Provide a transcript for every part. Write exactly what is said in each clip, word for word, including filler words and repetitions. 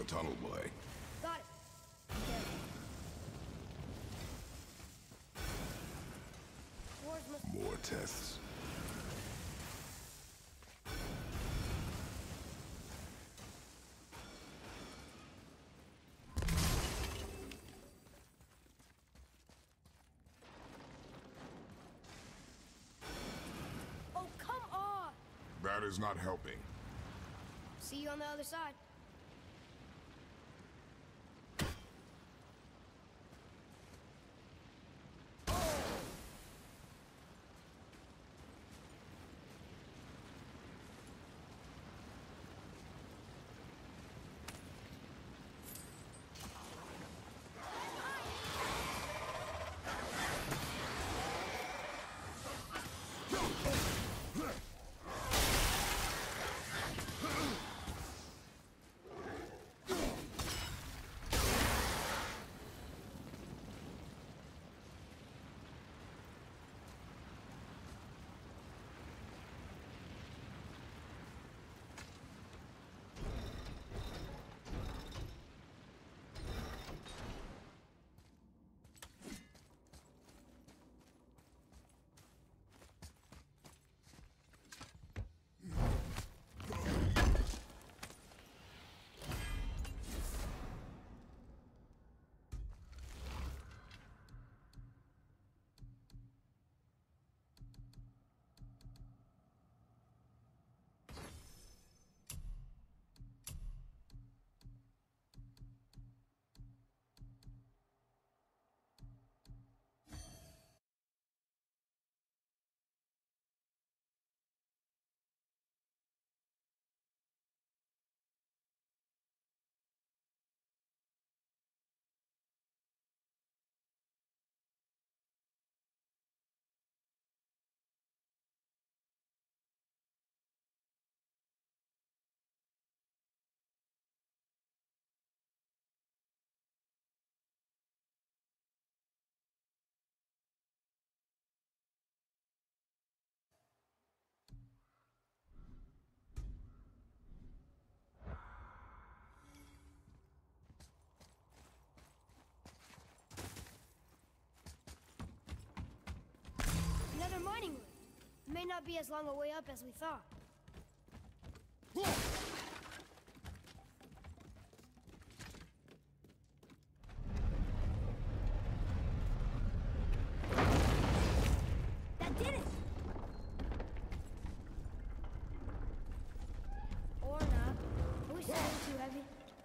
tunnel boy. Got it. Okay. Wars must... More tests. Oh, come on! That is not helping. See you on the other side. Another mining room. It may not be as long a way up as we thought. That did it! Or not. Are we standing too heavy?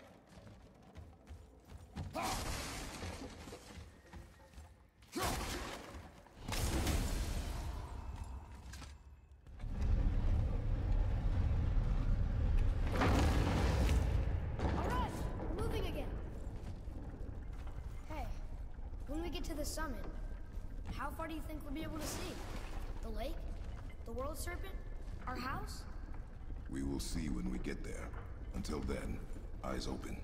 To the summit. How far do you think we'll be able to see? The lake? The world serpent? Our house? We will see when we get there. Until then, eyes open.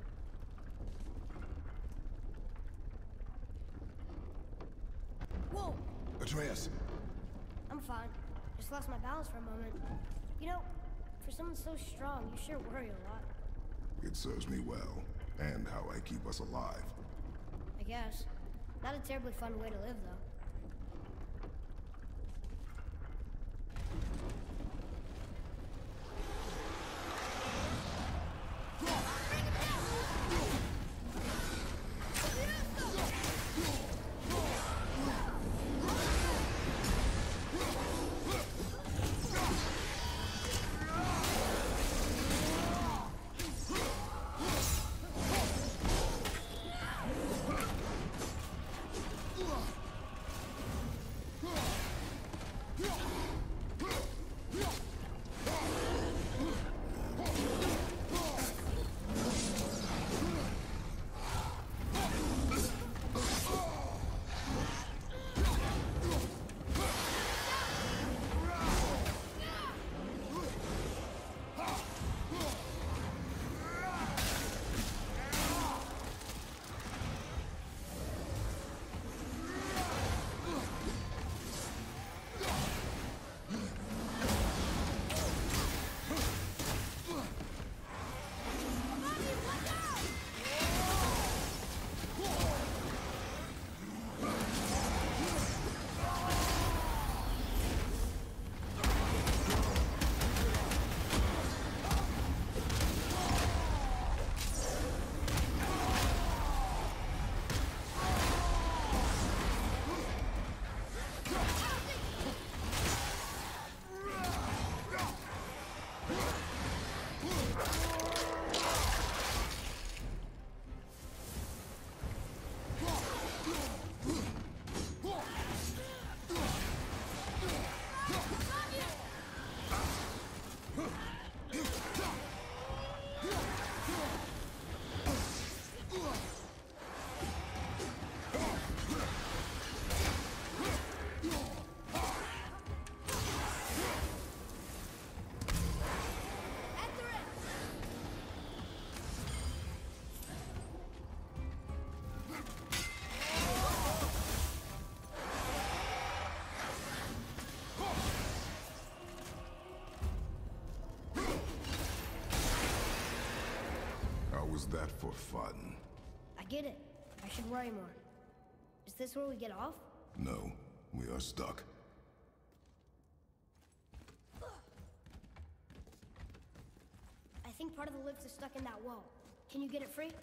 Whoa! Atreus! I'm fine. Just lost my balance for a moment. You know, for someone so strong, you sure worry a lot. It serves me well, and how I keep us alive. I guess. Not a terribly fun way to live, though. was that for fun? I get it. I should worry more. Is this where we get off? No, we are stuck. I think part of the lift is stuck in that wall. Can you get it free?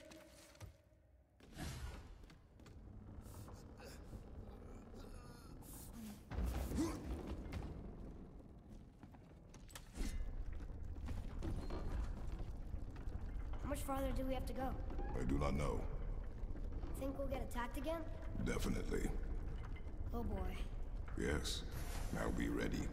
How much farther do we have to go? I do not know. Think we'll get attacked again? Definitely. Oh boy. Yes. Now be ready.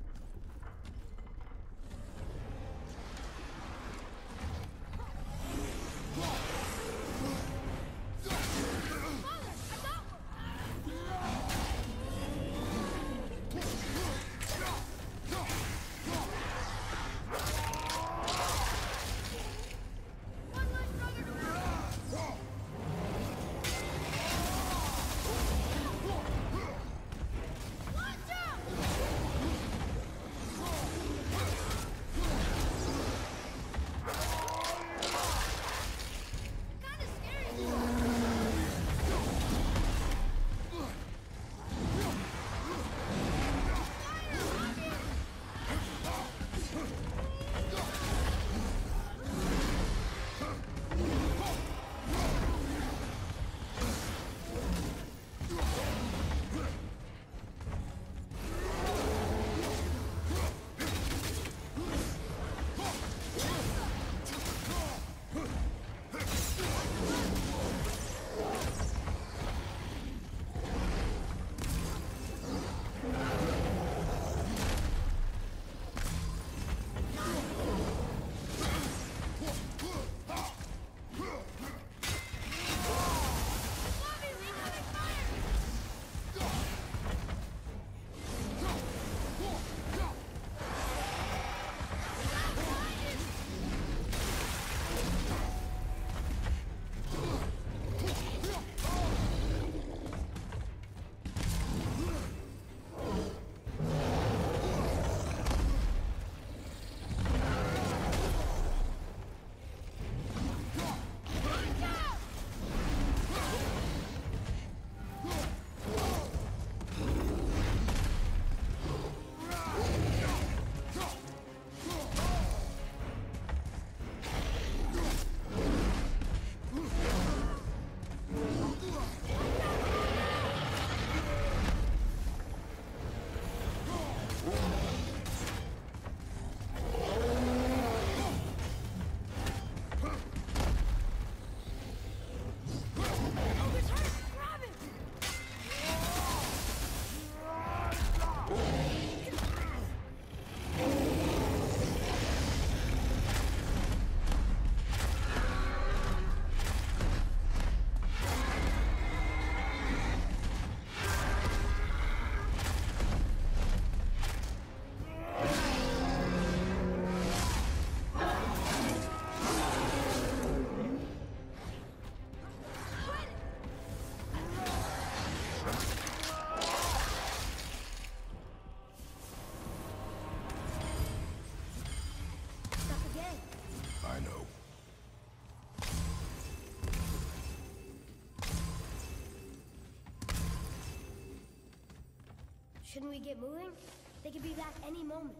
Shouldn't we get moving? They could be back any moment.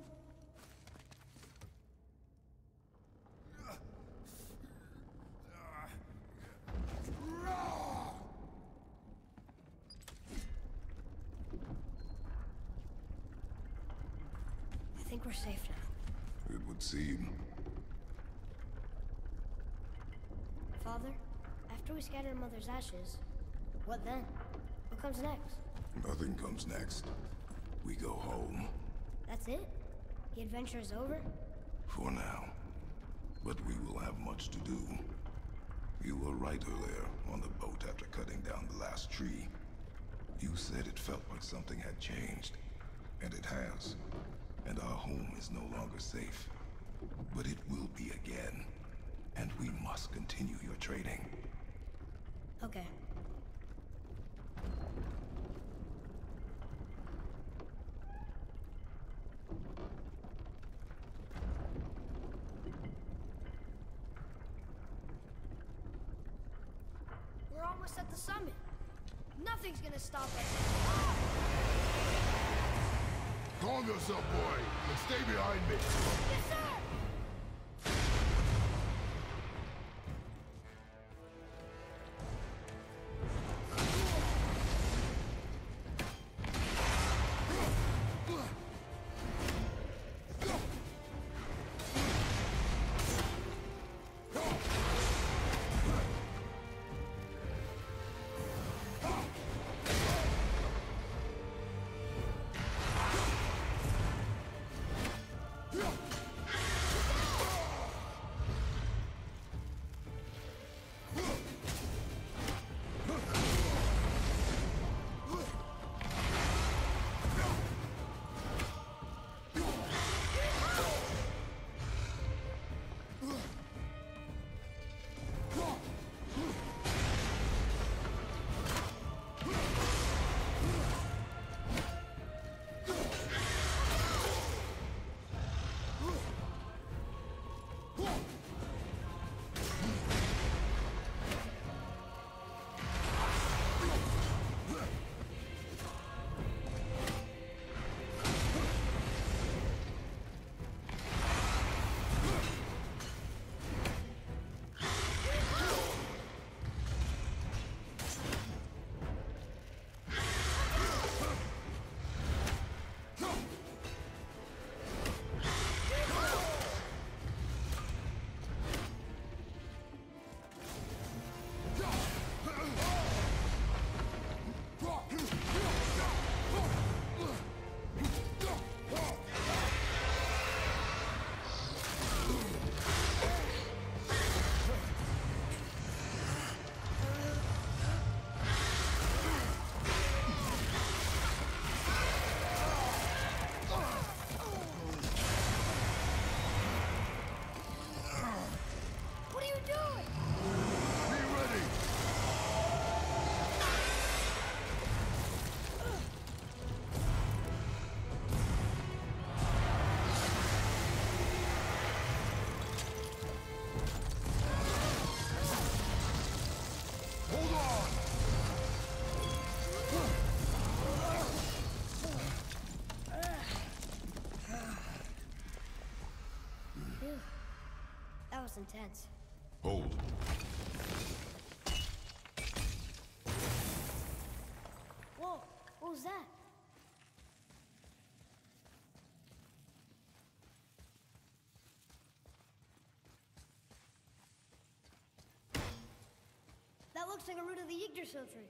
I think we're safe now. It would seem. Father, after we scatter Mother's ashes, what then? What comes next? Nothing comes next. We go home. That's it? The adventure is over? For now. But we will have much to do. You were right earlier on the boat after cutting down the last tree. You said it felt like something had changed. And it has. And our home is no longer safe. But it will be again. And we must continue your training. Okay. almost at the summit. Nothing's gonna stop us. Calm yourself, boy, and stay behind me. Yes, sir! That was intense. Hold. Whoa, what was that? That looks like a root of the Yggdrasil tree.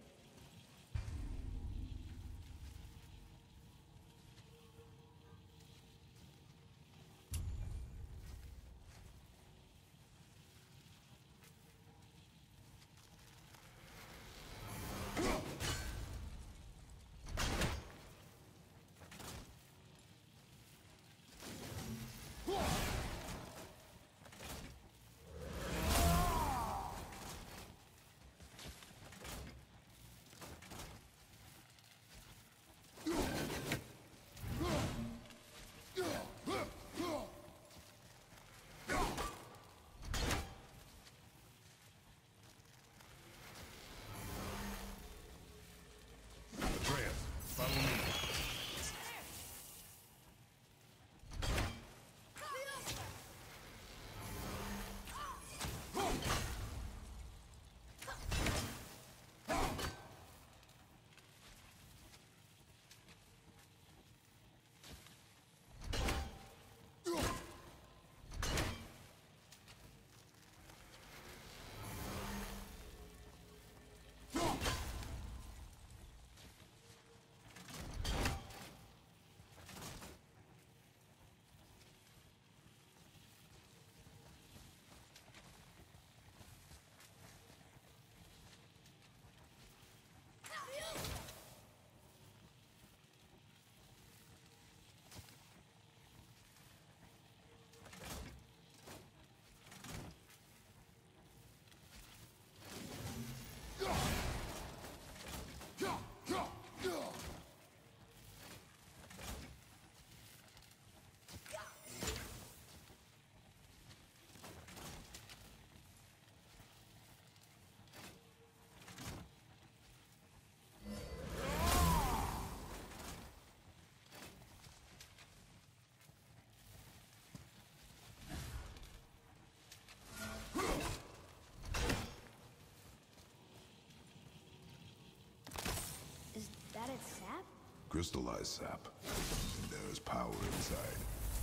crystallized sap. And there is power inside.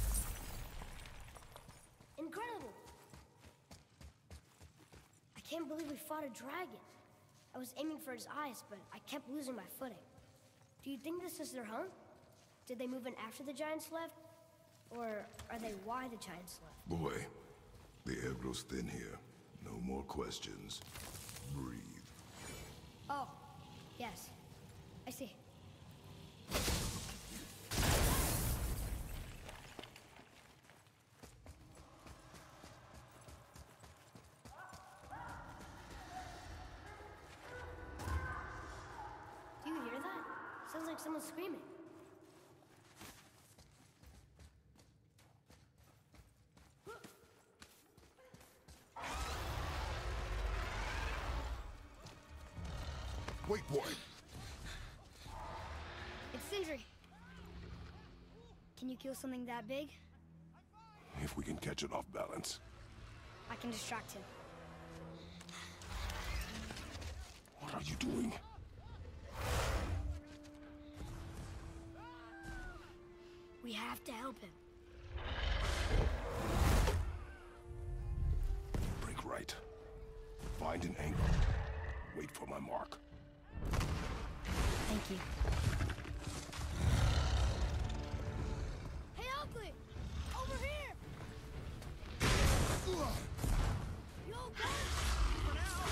Incredible! I can't believe we fought a dragon. I was aiming for his eyes, but I kept losing my footing. Do you think this is their home? Did they move in after the giants left? Or are they why the giants left? Boy, the air grows thin here. No more questions. Breathe. Oh, yes. I see. Do you hear that? Sounds like someone screaming. Wait, boy. It's Sindri. Can you kill something that big? If we can catch it off balance. I can distract him. What are you doing? We have to help him. Break right. Find an angle. Wait for my mark. Thank you. Hey, Oakley! Over here! You okay? For now.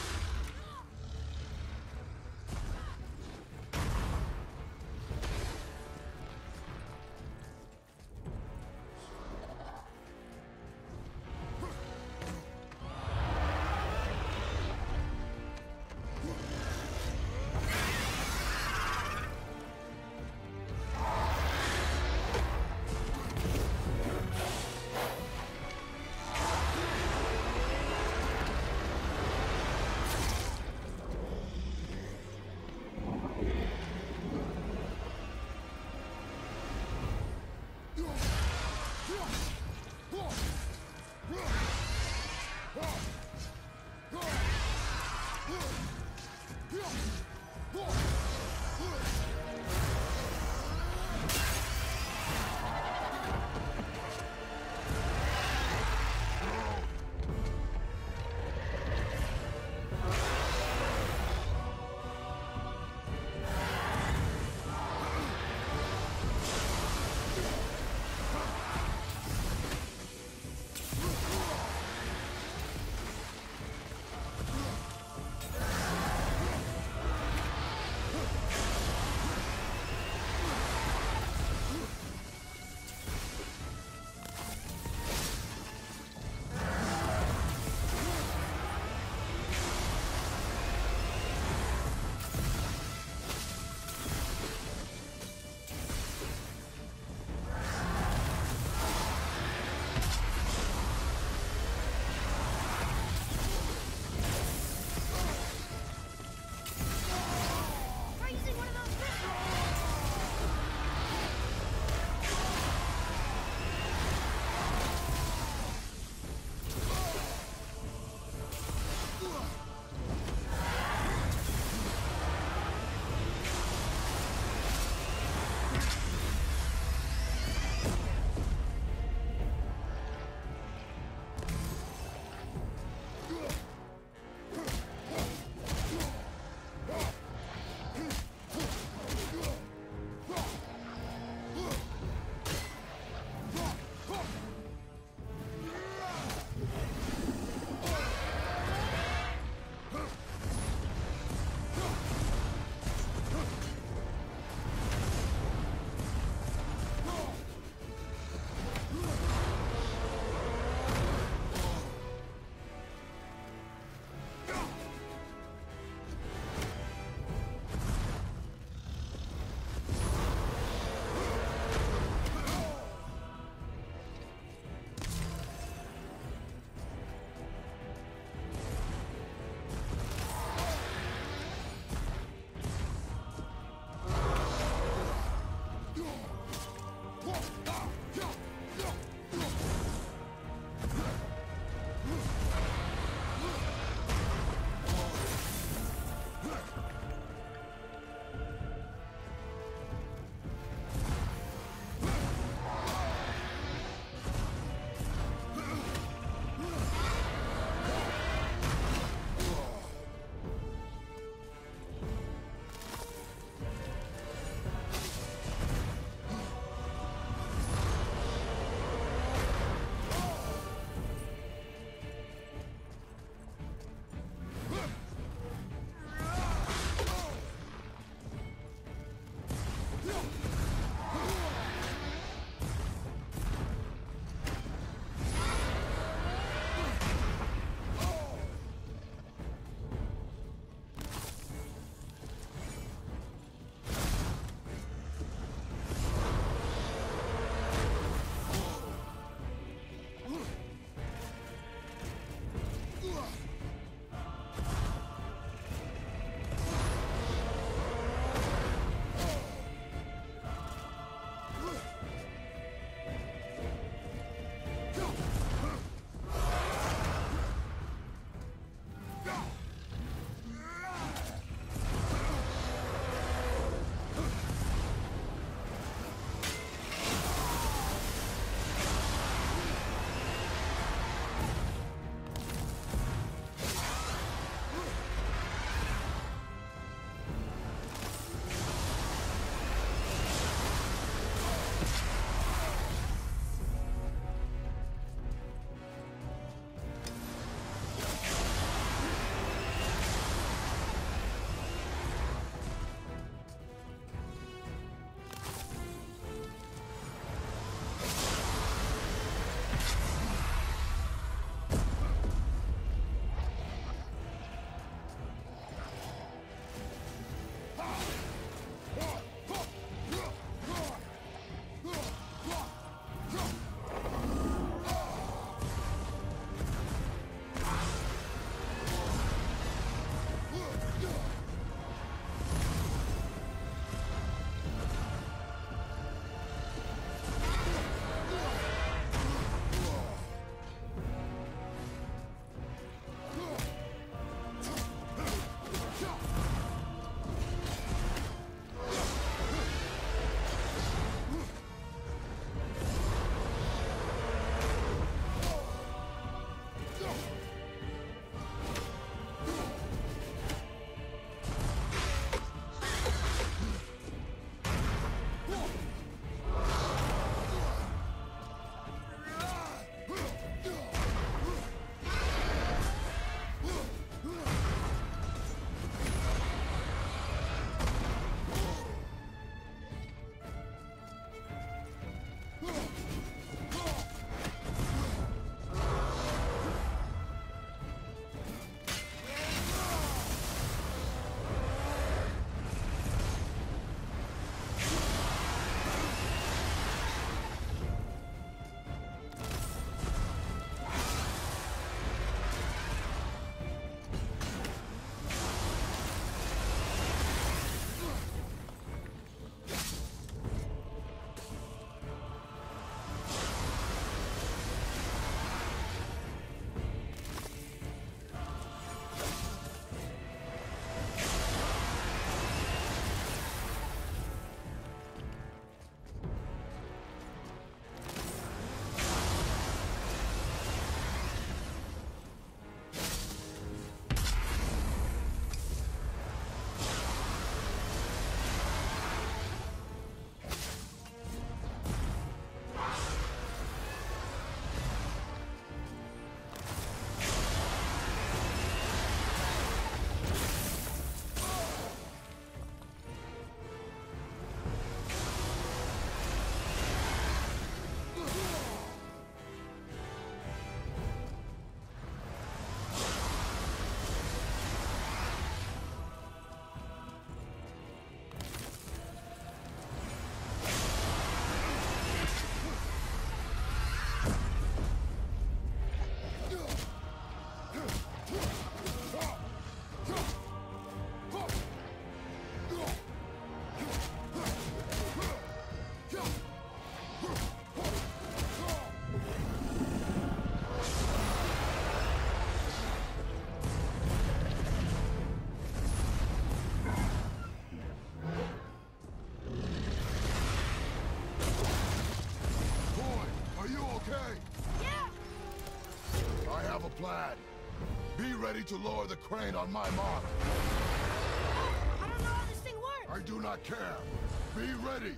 okay? Yeah! I have a plan. Be ready to lower the crane on my mark. I don't know how this thing works! I do not care. Be ready.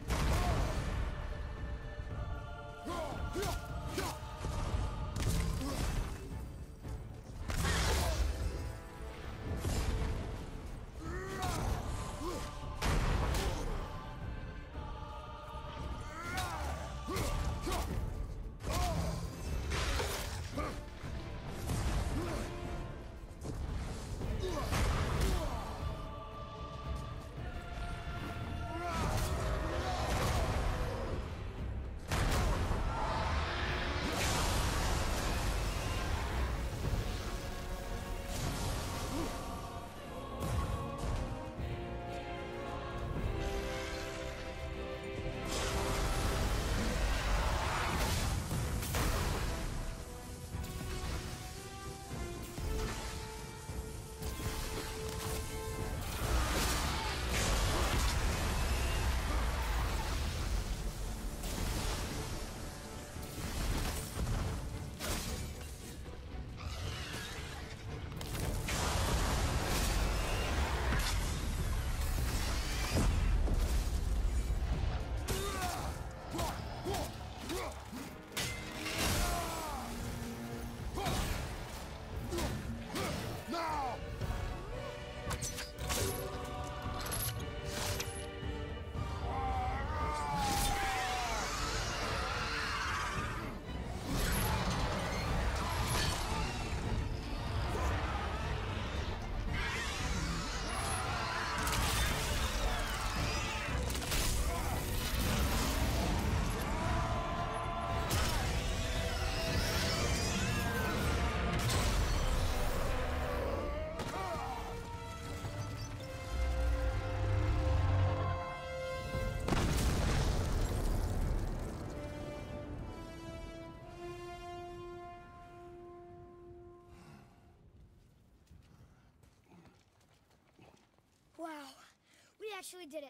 Wow, we actually did it.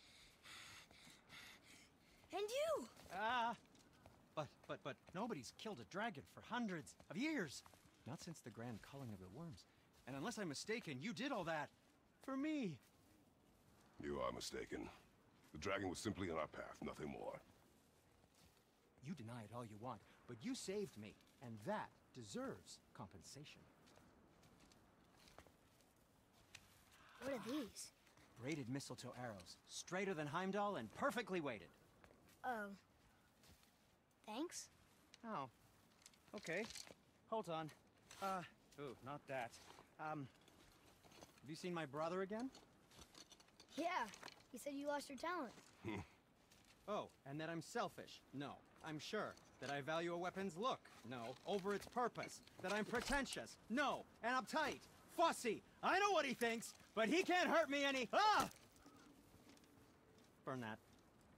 And you! Ah, but, but, but nobody's killed a dragon for hundreds of years. Not since the grand culling of the worms. And unless I'm mistaken, you did all that for me. You are mistaken. The dragon was simply in our path, nothing more. You deny it all you want, but you saved me, and that deserves compensation. What are these? Braided mistletoe arrows, straighter than Heimdall and perfectly weighted. Oh. Thanks? Oh. Okay. Hold on. Uh, ooh, not that. Um, have you seen my brother again? Yeah, he said you lost your talent. Oh, and that I'm selfish? No, I'm sure. That I value a weapon's look? No, over its purpose. That I'm pretentious? No, and uptight. Fussy! I know what he thinks, but he can't hurt me any- Ah! Burn that.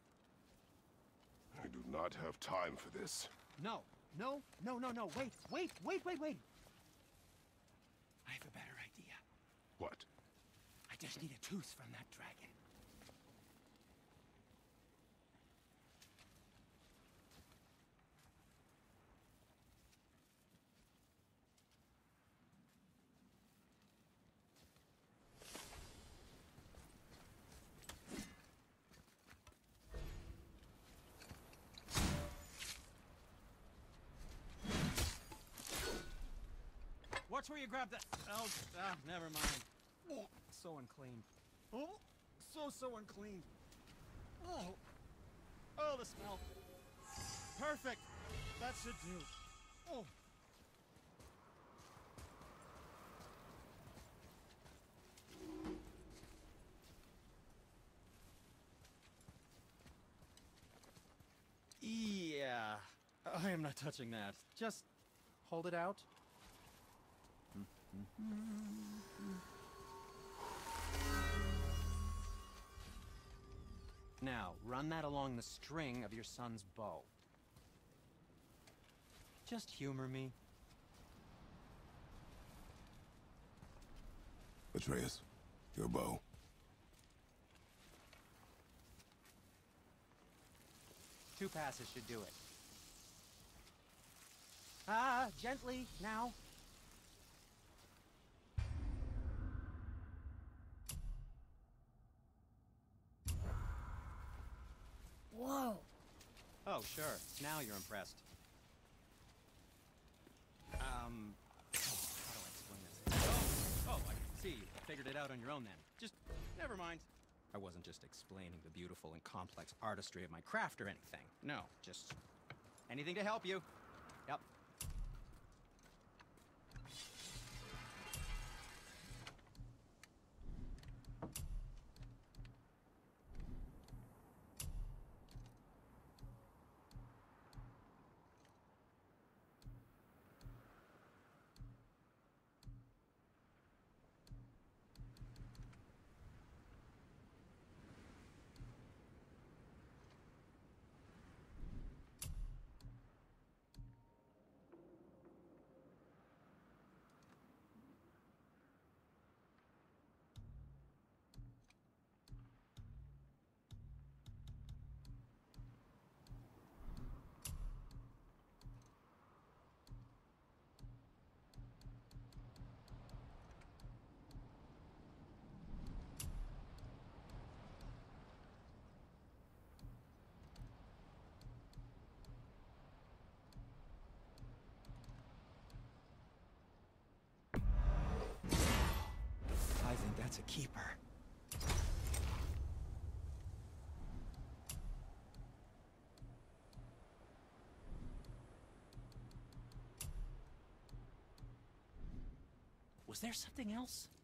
I do not have time for this. No, no, no, no, no, wait, wait, wait, wait, wait! I have a better idea. What? I just need a tooth from that dragon. Watch where you grab that. Oh, ah, never mind. Oh, so unclean. Oh, so, so unclean. Oh, oh, the smell. Perfect. That should do. Oh. Yeah, I am not touching that. Just hold it out. Now, run that along the string of your son's bow. Just humor me. Atreus, your bow. Two passes should do it. Ah, gently, now. Whoa. Oh, sure. Now you're impressed. Um... How do I explain this? Oh, oh, I see. You figured it out on your own then. Just... never mind. I wasn't just explaining the beautiful and complex artistry of my craft or anything. No, just... anything to help you. Yep. I think that's a keeper. Was there something else?